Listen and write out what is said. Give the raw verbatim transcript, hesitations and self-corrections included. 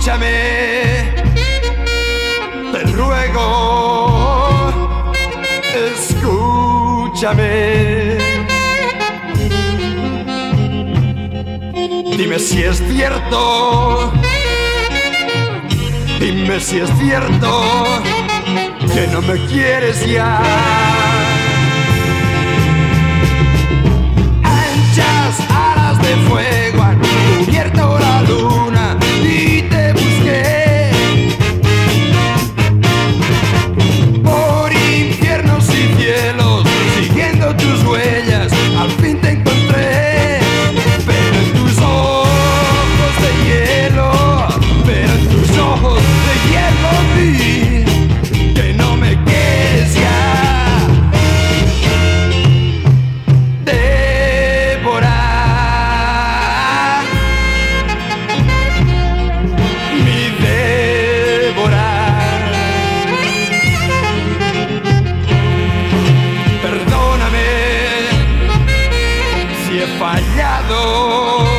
escúchame, te ruego, escúchame. Dime si es cierto, dime si es cierto que no me quieres ya. Anchas alas de fuego han cubierto la luna y te busqué por infiernos y cielos, siguiendo tus huellas, al fin te encontré. Pero en tus ojos de hielo, pero en tus ojos de hielo vi que no me quieres ya. Devorar, mi devorar. Perdóname si he fallado.